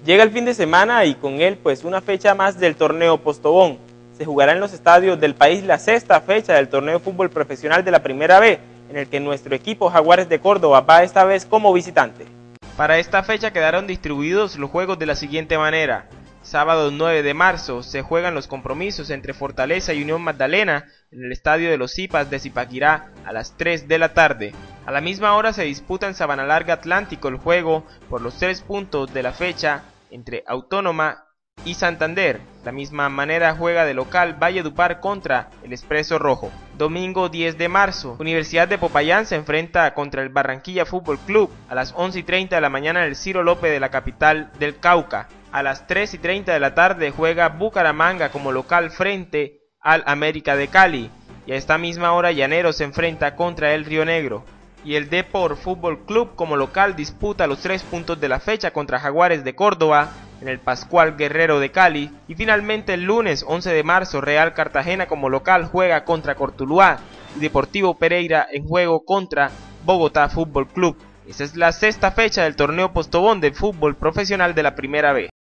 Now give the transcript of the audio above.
Llega el fin de semana y con él pues una fecha más del torneo Postobón. Se jugará en los estadios del país la sexta fecha del torneo fútbol profesional de la Primera B, en el que nuestro equipo Jaguares de Córdoba va esta vez como visitante. Para esta fecha quedaron distribuidos los juegos de la siguiente manera. Sábado 9 de marzo se juegan los compromisos entre Fortaleza y Unión Magdalena en el estadio de los Zipas de Zipaquirá a las 3 de la tarde. A la misma hora se disputa en Sabana Larga Atlántico el juego por los 3 puntos de la fecha entre Autónoma y Santander. De la misma manera juega de local Valledupar contra el Expreso Rojo. Domingo 10 de marzo, Universidad de Popayán se enfrenta contra el Barranquilla Fútbol Club a las 11:30 de la mañana en el Ciro López de la capital del Cauca. A las 3:30 de la tarde juega Bucaramanga como local frente al América de Cali. Y a esta misma hora Llaneros se enfrenta contra el Río Negro. Y el Depor Fútbol Club como local disputa los 3 puntos de la fecha contra Jaguares de Córdoba en el Pascual Guerrero de Cali. Y finalmente el lunes 11 de marzo Real Cartagena como local juega contra Cortuluá y Deportivo Pereira en juego contra Bogotá Fútbol Club. Esa es la sexta fecha del torneo Postobón de fútbol profesional de la Primera B.